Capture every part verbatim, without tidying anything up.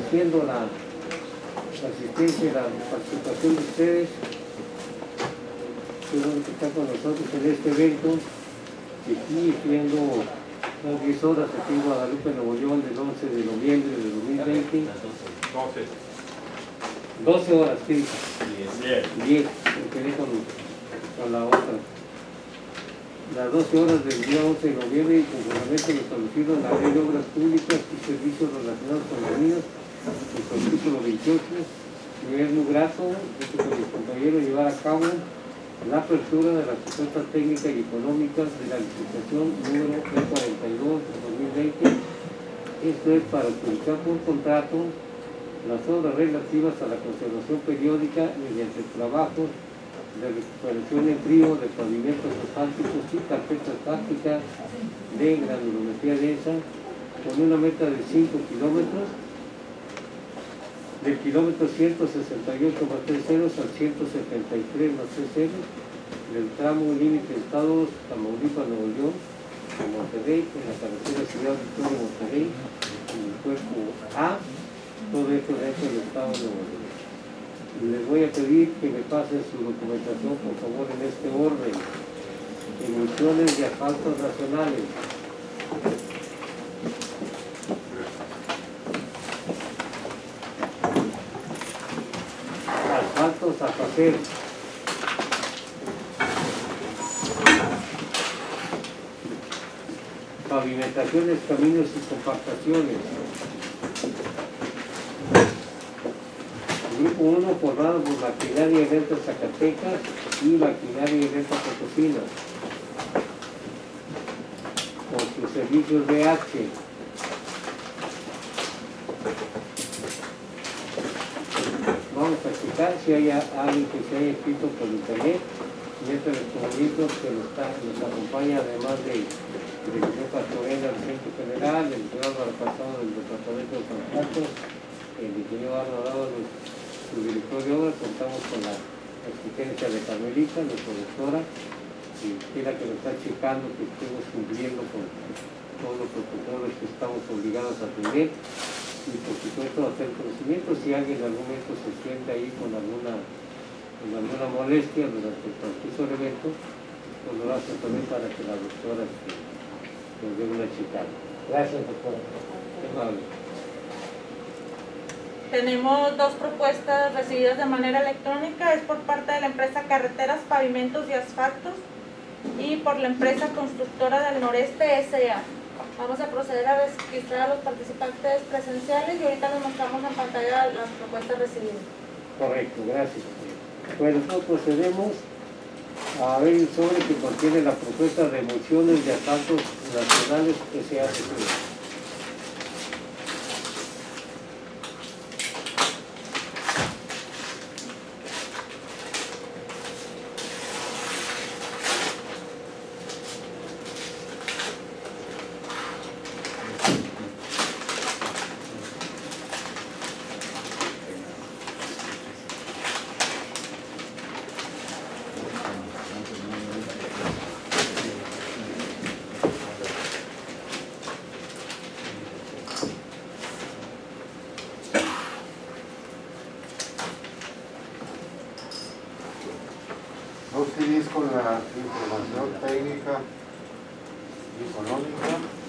agradeciendo la, la asistencia y la participación de ustedes. Qué bueno que están con nosotros en este evento. Y aquí siendo las diez horas aquí en Guadalupe, Nuevo León, del once de noviembre de dos mil veinte. doce horas, ¿qué dice? diez, me quedé con, con la otra. Las doce horas del día once de noviembre, y con fundamento lo establecido en la Ley de Obras Públicas y Servicios Relacionados con los Niños, en su artículo veintiocho, me es muy grato, junto con mis compañeros, llevar a cabo la apertura de las propuestas técnicas y económicas de la licitación número E cuarenta y dos de dos mil veinte. Esto es para utilizar por contrato las obras relativas a la conservación periódica mediante trabajos de recuperación en frío de pavimentos asfálticos y carpetas tácticas de granulometría densa, con una meta de cinco kilómetros, del kilómetro ciento sesenta y ocho más tres ceros al ciento setenta y tres más tres ceros, del tramo límite de estados Tamaulipas, Nuevo León, en Monterrey, en la carretera Ciudad Victoria de Monterrey, en el cuerpo A, todo esto dentro del estado de Nuevo León. Les voy a pedir que me pasen su documentación, por favor, en este orden. Emisiones de asfaltos nacionales. Asfaltos a hacer. Pavimentaciones, caminos y compactaciones. Grupo uno, formado por Maquinaria y Rentas Zacatecas y Maquinaria y Rentas Potosina, con sus servicios B H. Vamos a checar si hay alguien que se haya escrito por internet, mientras les comunico que nos, está, nos acompaña, además de del señor Pastorena del Centro General, el señor Álvaro Pasado del Departamento de Contratos, el ingeniero Arnaud, su director de obra. Contamos con la asistencia de Carmelita, nuestra doctora, y es la que nos está checando que estemos cumpliendo con todos los protocolos que estamos obligados a atender, y por supuesto hacer conocimiento. Si alguien en algún momento se siente ahí con alguna, con alguna molestia durante el transcurso del evento, pues lo hacen también para que la doctora se, nos dé una checada. Gracias, doctora. Qué amable. Tenemos dos propuestas recibidas de manera electrónica, es por parte de la empresa Carreteras, Pavimentos y Asfaltos y por la empresa Constructora del Noreste S A Vamos a proceder a registrar a los participantes presenciales y ahorita les mostramos en pantalla las propuestas recibidas. Correcto, gracias. Bueno, nosotros procedemos a ver el sobre que contiene la propuesta de mociones de asfaltos nacionales que se hace. Dos C Ds con la información técnica y económica.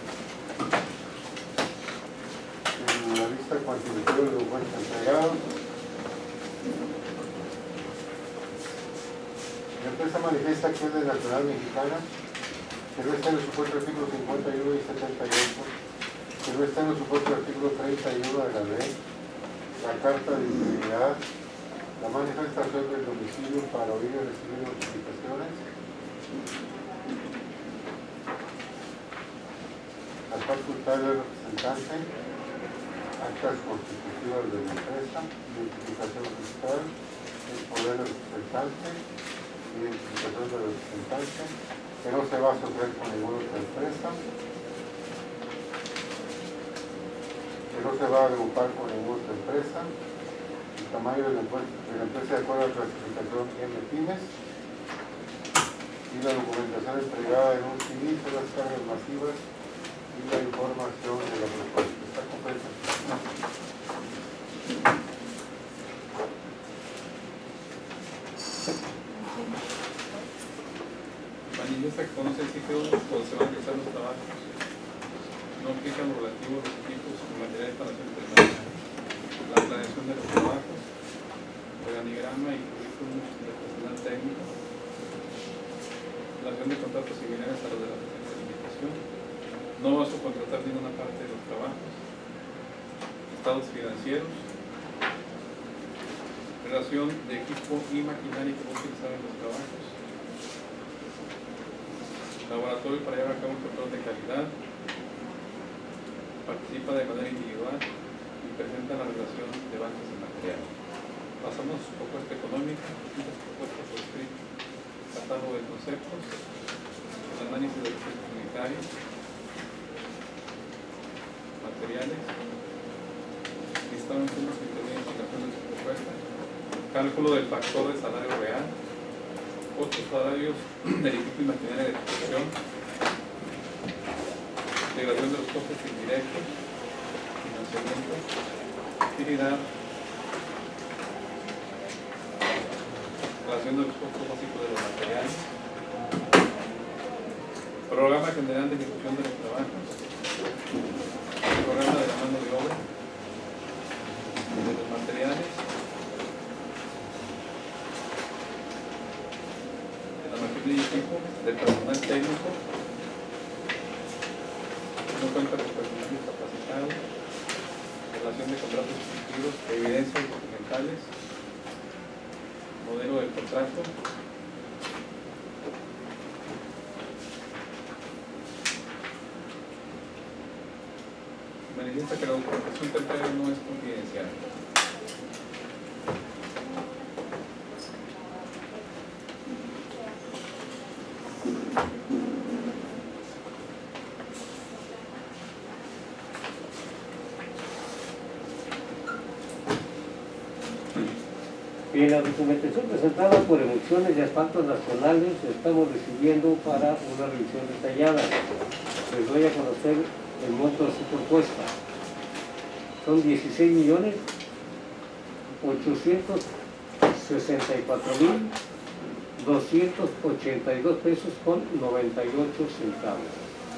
En la lista cuantitativa de los buenos entregados. La empresa manifiesta que es de Nacional Mexicana, que no está en el supuesto artículo cincuenta y uno y setenta y ocho, que no está en el supuesto artículo treinta y uno de la ley, la carta de integridad, la manifestación del domicilio para oír y recibir notificaciones, la facultad del representante, actas constitutivas de la empresa, identificación fiscal, el poder del representante, identificación del representante, que no se va a asociar con ninguna otra empresa, que no se va a agrupar con ninguna otra empresa, el tamaño de la, de la empresa de acuerdo a la clasificación M Pymes y la documentación entregada en un C I son las cargas masivas y la información de la propuesta. ¿Está completa? No. material para hacer permanencia, la planeación de los trabajos, organigrama y currículum del personal técnico, relación de contratos similares a los de la presente limitación, no va a subcontratar ninguna parte de los trabajos, estados financieros, relación de equipo y maquinaria que va a utilizar en los trabajos, laboratorio para llevar a cabo un control de calidad, participa de manera individual y presenta la relación de bancos de material. Pasamos propuesta económica, propuesta por escrito, catálogo de conceptos, el análisis de los recursos unitarios, materiales, listado en sumos que intervienen en la de su propuesta, cálculo del factor de salario real, costos salarios del equipo y maquinaria de ejecución, integración de los costos indirectos, financiamiento, utilidad, relación de los costos básicos de los materiales, programa general de ejecución de los trabajos, programa de la mano de obra, de los materiales, de la maquinaria y equipo, del personal técnico, no cuenta con personal discapacitado, relación de contratos ejecutivos, evidencias documentales, modelo del contrato, manifiesta que la documentación temprana no es confidencial. Bien, la documentación presentada por Emulsiones de Asfaltos Nacionales estamos recibiendo para una revisión detallada. Les doy a conocer el monto de su propuesta. Son dieciséis millones ochocientos sesenta y cuatro mil doscientos ochenta y dos pesos con noventa y ocho centavos.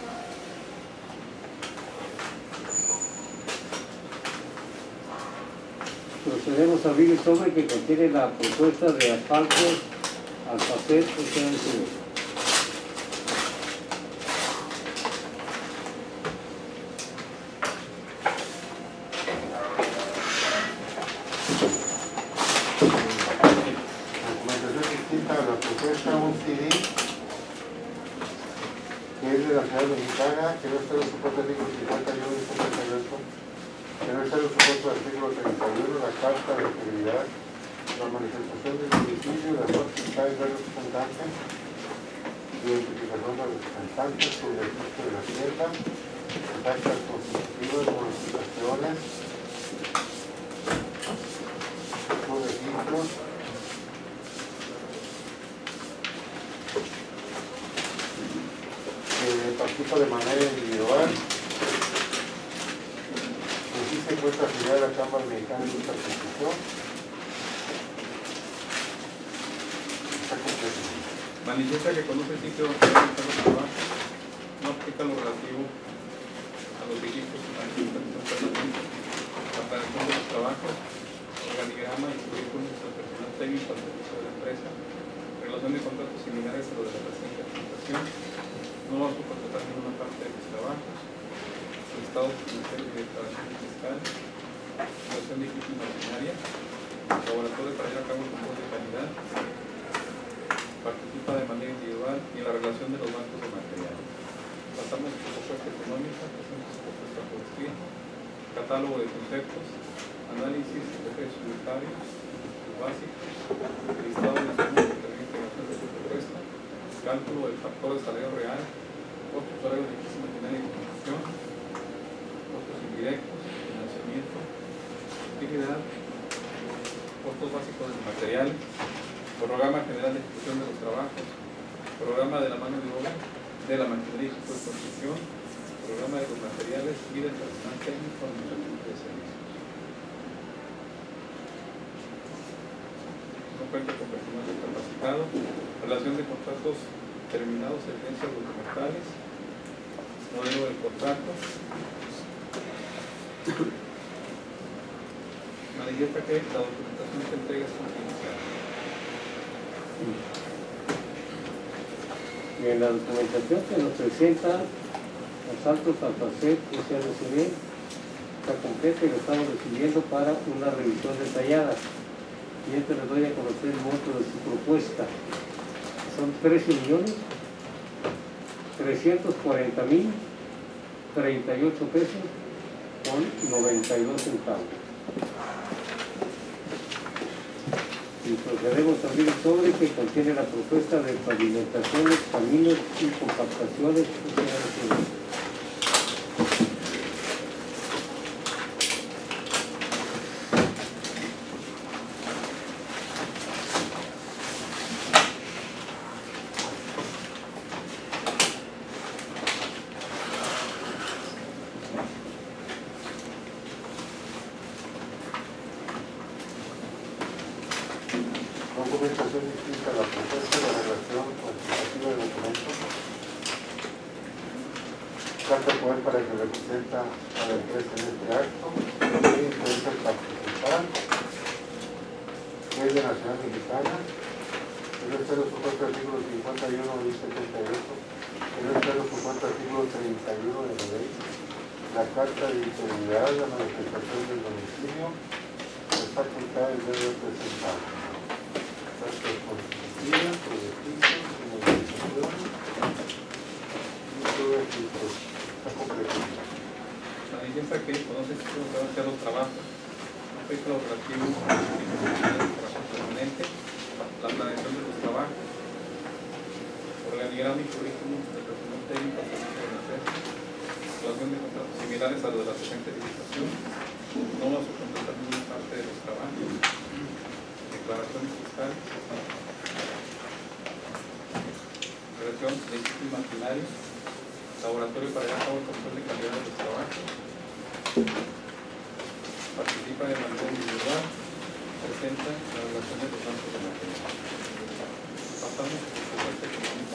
Procedemos a abrir el sobre que contiene la propuesta de asfaltos Alpacet S A S. Que no está en el supuesto artículo cincuenta y uno y cincuenta y ocho, que no está en el supuesto artículo treinta y uno, la carta de integridad, la manifestación del domicilio, las notas fiscales del representante, identificación de los representantes, su registro de la hacienda, las actas constitutivas, modificaciones, sus registros, participa de manera individual, aquí se encuentra afiliada a la Cámara Mexicana de Lucha Constitución. Está completo. Manifiesta que conoce el sitio donde deben estar los trabajos, no aplica lo relativo a los equipos y la administración permanente, la planeación de los trabajos, organigrama y currículum del personal técnico al servicio de la empresa, relación de contratos similares a los de la presente presentación, no va a subcontratar ninguna parte de los trabajos, estado financiero y declaración fiscal, relación de equipo y maquinaria, laboratorio para llevar a cabo el control de calidad, participa de manera individual y en la relación de los bancos de material. Pasamos por propuesta económica, presenta su propuesta por escrito, catálogo de conceptos, análisis de precios unitarios, básicos, listado de sumos de integración de su propuesta, cálculo del factor de salario real, costos salarios de equipo, maquinaria y construcción, costos indirectos, financiamiento, utilidad, costos básicos del material, programa general de ejecución de los trabajos, programa de la mano de obra, de la maquinaria y equipo de construcción, programa de los materiales y del personal técnico administrativo de servicios. No cuenta con personal discapacitado, relación de contratos terminados, evidencias documentales, modelo del contrato, Manifiesta que la documentación que entrega es confidencial. Y en la documentación que nos presenta los altos Altacet S A D C B está completa y lo estamos recibiendo para una revisión detallada. Y este les doy a conocer el monto de su propuesta. Son trece millones trescientos cuarenta mil treinta y ocho pesos con noventa y dos centavos. Y procedemos a abrir el sobre que contiene la propuesta de pavimentaciones, caminos y compactaciones. Documentación distinta a la propuesta de la relación cuantitativa de documentos. Carta de poder para que representa a la empresa en este acto. Tiene interés en participar. Ley de Nacional Mexicana. El resto de los supuestos artículos cincuenta y uno y setenta y ocho. El resto de los supuestos artículos treinta y uno de la ley. La carta de disponibilidad, la manifestación del domicilio. Las facultades de representar. Cartas constitutivas, proyectistas, finalización y todo esto está completo. Manifiesta que conoce que se van a hacer los trabajos, afecta los relativos a los trabajos permanentes, la planeación de los trabajos, organigrama y currículum de personal técnico al servicio de la empresa, relación de contratos similares a los de la presente licitación, no va a subcontratar ninguna parte de los trabajos, declaraciones fiscales, relación de equipo y maquinaria, laboratorio para llevar a cabo el control de calidad de los trabajos, participa de manera individual, presenta la relación de los bancos de material. Pasamos a la propuesta económica.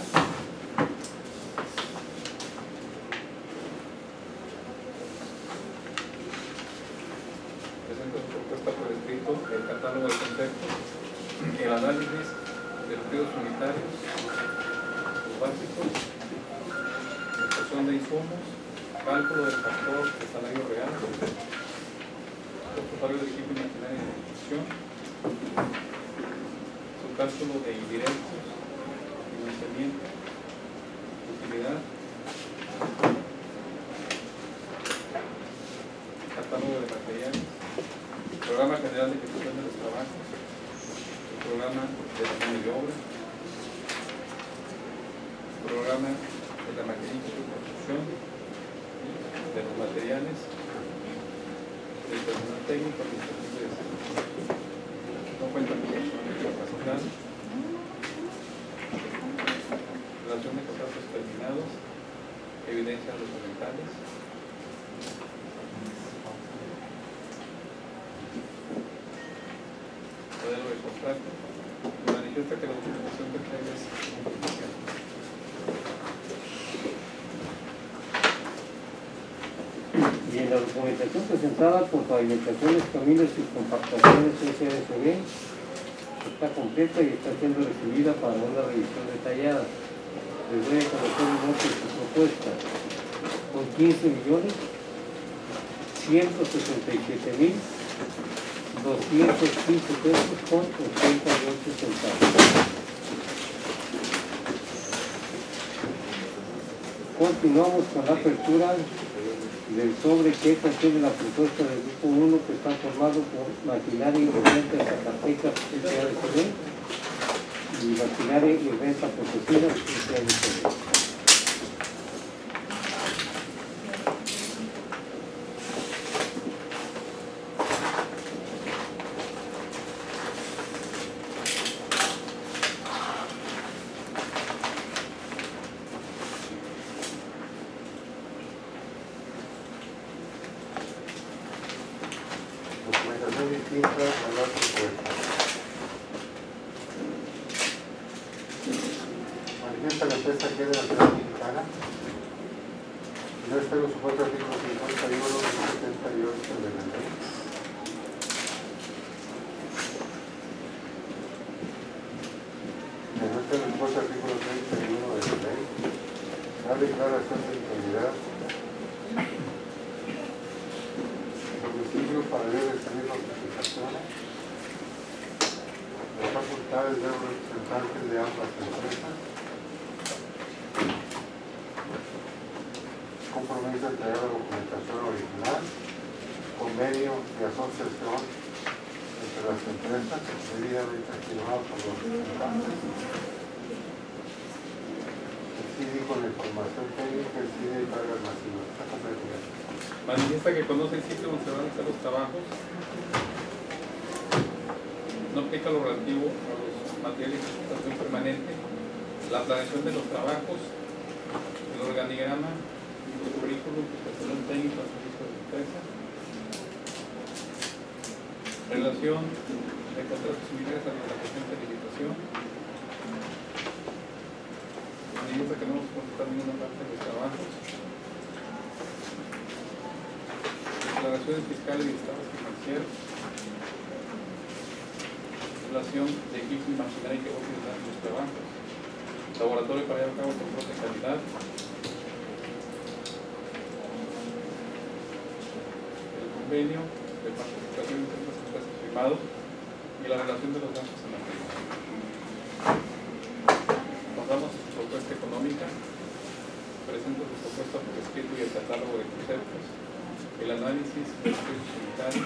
Presenta su propuesta por escrito, el catálogo de conceptos, el análisis de los pliegos unitarios, los básicos, extracción de insumos, cálculo del factor de salario real, costo salario de equipo y maquinaria de ejecución, su cálculo de indirectos, financiamiento, utilidad, catálogo de materiales, programa general de ejecución de los trabajos, el programa de la mano de obra, programa de la maquinaria de construcción, de los materiales, del personal técnico, administrativo y de salud. No cuenta con personal de capacidad, relación de contratos terminados, evidencia documentales, modelo de contrato, y manifiesta que la documentación que trae es confidencial. Y en la documentación presentada por pavimentaciones, caminos y compactaciones S A D C B está completa y está siendo recibida para una revisión detallada. Les voy a conocer el monto de su propuesta con quince millones ciento sesenta y siete mil doscientos quince pesos con ochenta y ocho centavos. Continuamos con la apertura del sobre que contiene la propuesta del grupo uno que está formado por maquinaria y renta Zacatecas S A D C B y maquinaria y renta Potosinas S A D C B. Documentación distinta a la propuesta. Manifiesta la empresa que es de la Nacional Mexicana. que no estén los supuestos artículos cincuenta y uno y setenta y ocho de la ley. Que no estén los supuestos artículos treinta y uno de la ley. La declaración de integridad. Domicilio para debe tener notificaciones. Las facultades de los representantes de ambas empresas. Compromiso de entregar la documentación original. Convenio de asociación entre las empresas debidamente firmado por los representantes. El C I D I con la información técnica, el C I D I cargas masivas. Está completo. Manifiesta que conoce el sitio donde se van a hacer los trabajos. No aplica lo relativo a los materiales de explotación permanente, la planeación de los trabajos, el organigrama, los currículos, prestación técnica al servicio de la empresa, relación de contratos similares a la de la presente licitación. Manifiesta que no vamos a consultar ninguna parte de los trabajos. Declaraciones fiscales y estados financieros, relación de equipos y maquinaria que va a utilizar en los trabajos, laboratorio para llevar a cabo control de calidad, el convenio de participación entre las empresas firmado y la relación de los gastos en la empresa. Pasamos a su propuesta económica, presenta su propuesta por escrito y el catálogo de conceptos, el análisis del estudio sanitario,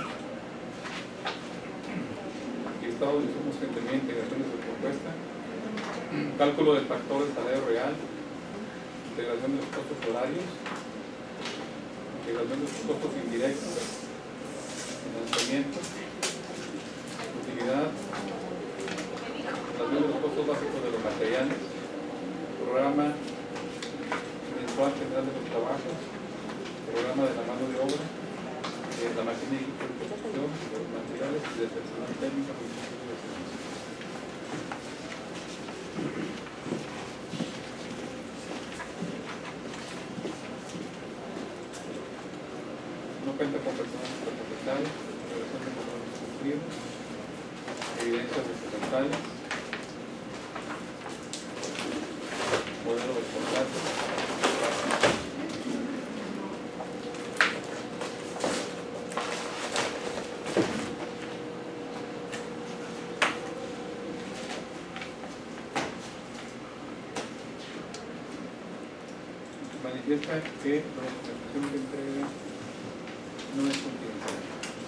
listado de insumos que tenía integración de su propuesta, cálculo del factor de salario real, integración de los costos horarios, integración de los costos indirectos, financiamiento, utilidad, relación de los costos básicos de los materiales, programa mensual general de los trabajos, programa de la mano de obra, de la máquina y equipo de producción, de los materiales y del personal técnico y de los servicios. No cuenta con personal superpropietario, relación de compromisos cumplidos, evidencias documentales, modelo de contrato. Manifiesta que la documentación que entrega no es confidencial.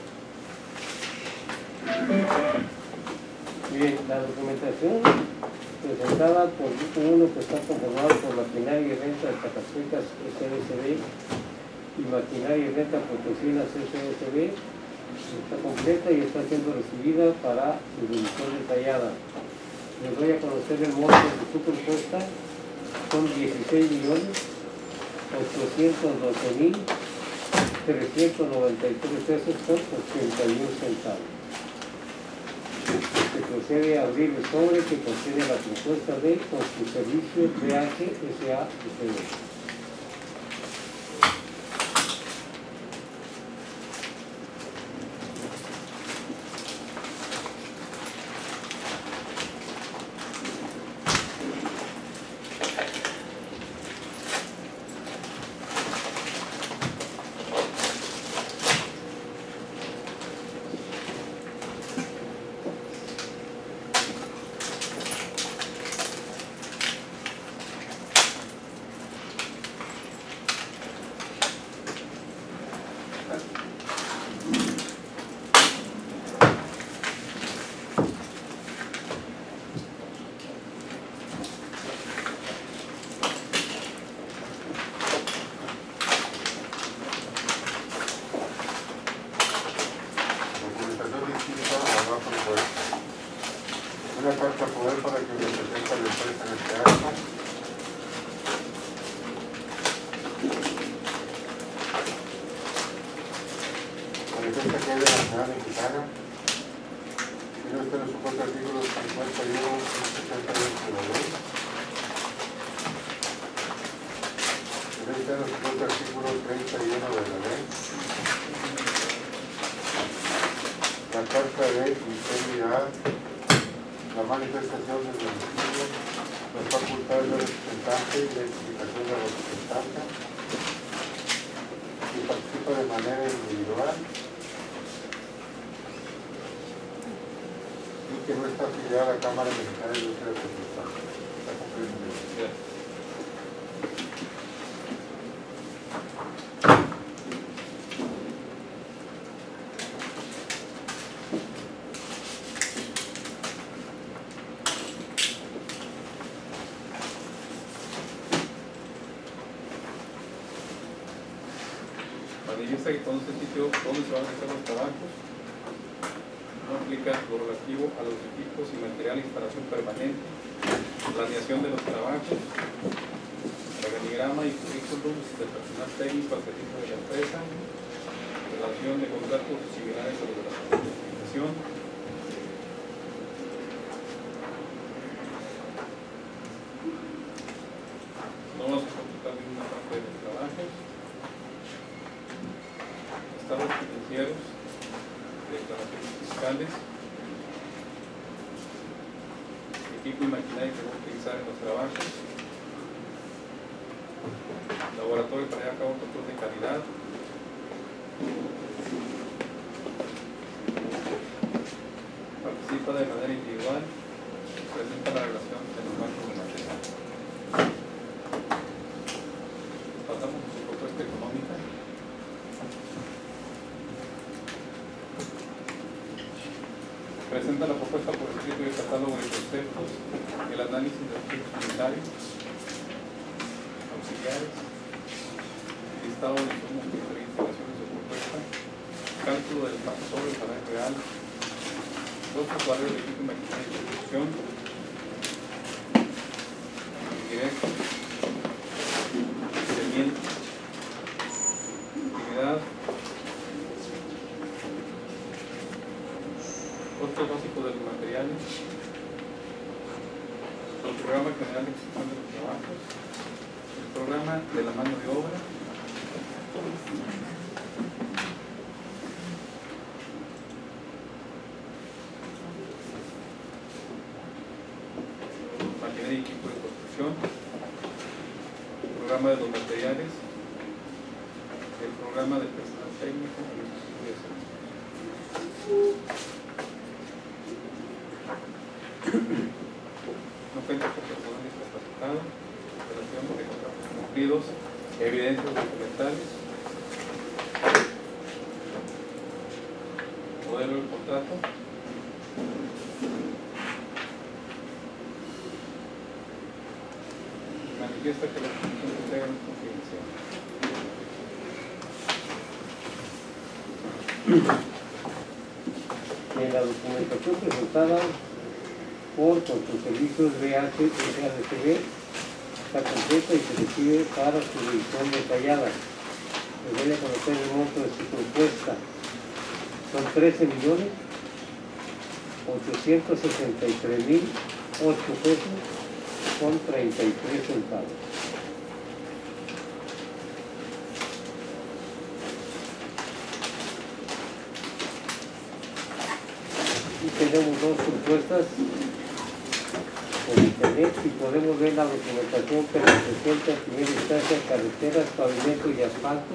Bien, la documentación presentada por Grupo uno, que está conformado por Maquinaria y Renta de Zacatecas S S B y Maquinaria y Renta Potosinas S S B, está completa y está siendo recibida para su revisión detallada. Les voy a conocer el monto de su propuesta. Son dieciséis millones ochocientos doce mil trescientos noventa y tres pesos con ochenta y un centavos. Se procede a abrir el sobre que contiene la propuesta de con su servicio B H S A S B. Una carta poder para que represente a la empresa en este acto. Manifiesta que hay de la Nacional Mexicana, que no está en los supuestos artículos cincuenta y uno y setenta y ocho de la ley. En está en el supuesto artículo treinta y uno de la ley. La carta de integridad, la manifestación del domicilio, las facultades del representante y la identificación del representante, y participa de manera individual y que no está afiliada a la Cámara Mexicana de Industria de Representantes. Está cumpliendo. Manifiesta que conoce el sitio donde se van a hacer los trabajos, no aplica lo relativo a los equipos y material de instalación permanente, planeación de los trabajos, organigrama y currículum del personal técnico al servicio de la empresa, relación de contratos similares a los de la certificación, no vamos a computar ninguna parte de los trabajos, estados financieros, declaraciones fiscales, equipo y maquinaria que vamos a utilizar en los trabajos, laboratorio para llevar a cabo control de calidad, participa de manera individual, presenta la relación de los bancos de material. Pasamos a su propuesta económica. Presenta la propuesta por escrito y el catálogo de conceptos, el análisis de los equipos unitarios, auxiliares, listado de insumos que incluyen instalaciones de propuesta, cálculo del factor de salario real, los usuarios de equipo y maquinaria de producción, indirectos, procedimientos, actividad, costos básicos de los materiales, el programa general de ejecución de los trabajos, el programa de la mano de obra, maquinaria y equipo de construcción, el programa de los materiales, el programa del personal técnico y el estudio de servicios. No cuenta con personal discapacitado, relación de contratos cumplidos, evidencias documentales, modelo del contrato, manifiesta que la información se entrega en confidencial. En la documentación presentada por sus servicios R H C B está completa y se recibe para su revisión detallada. Se debe conocer el monto de su propuesta. Son trece millones ochocientos sesenta y tres mil ocho pesos con treinta y tres centavos. Y tenemos dos propuestas por internet y podemos ver la documentación que nos presenta en primera instancia carreteras, pavimentos y asfaltos.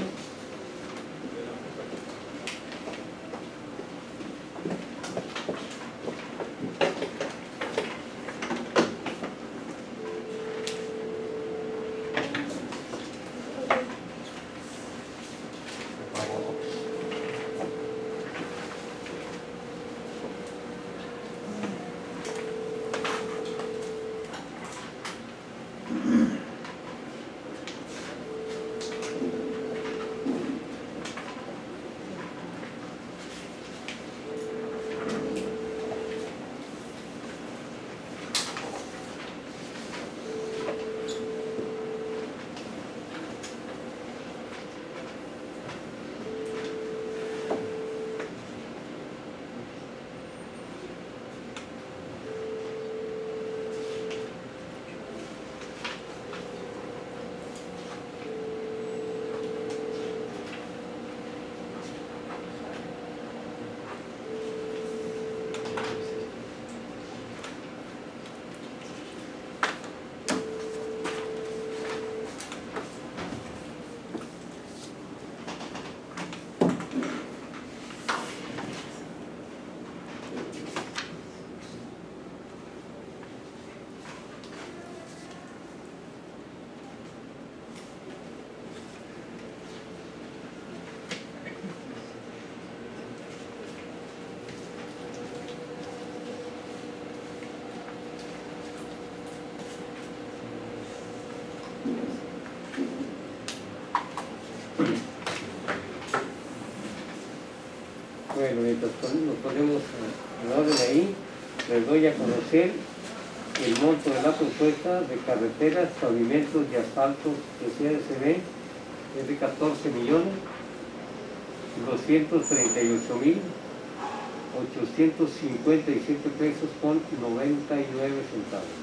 Bueno, mientras nos ponemos en orden ahí, les doy a conocer el monto de la propuesta de carreteras, pavimentos y asfaltos que C S B es de catorce millones doscientos treinta y ocho mil ochocientos cincuenta y siete pesos con noventa y nueve centavos.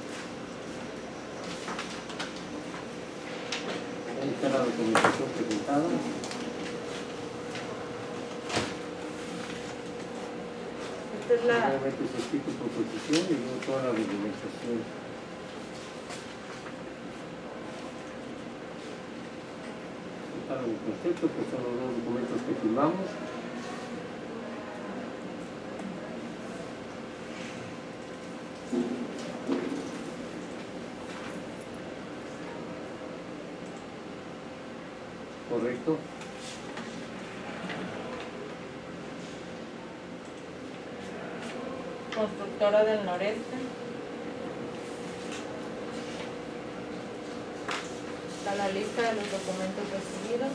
Ahí está la documentación presentada. Esta es la... Nuevamente se escrito proposición y luego toda la documentación. Está el concepto, que son los dos documentos que firmamos. Correcto. Constructora del Noreste. Está la lista de los documentos recibidos,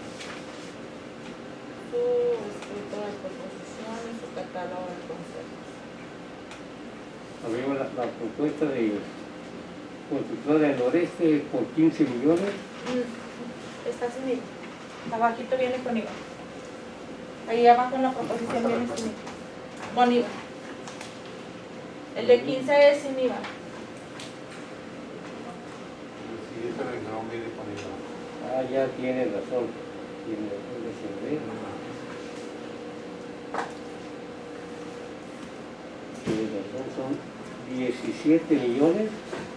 su escrito de proposición y su catálogo de conceptos. Abrimos la, la propuesta de Constructora del Noreste por quince millones. Mm, está sin I V A. Abajito viene con I V A. Ahí abajo en la proposición viene sin I V A. Con I V A. El de quince es sin I V A. Sí, ese renglón viene con I V A. Ah, ya tiene razón. Tiene razón de ser. Tiene razón, son diecisiete millones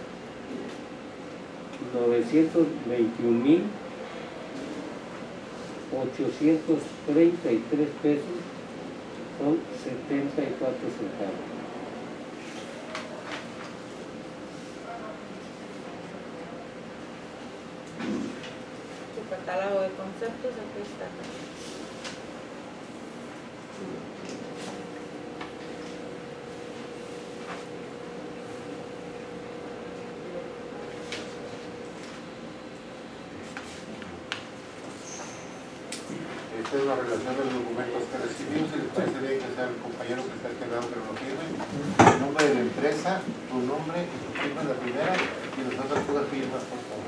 novecientos veintiún mil ochocientos treinta y tres pesos con setenta y cuatro centavos. Su catálogo de conceptos, aquí está. Esta es la relación de los documentos que recibimos y les parece bien que sea el compañero que está aquí al lado que lo firme. El nombre de la empresa, tu nombre y tu firma en la primera y las otras puras firmas, por favor.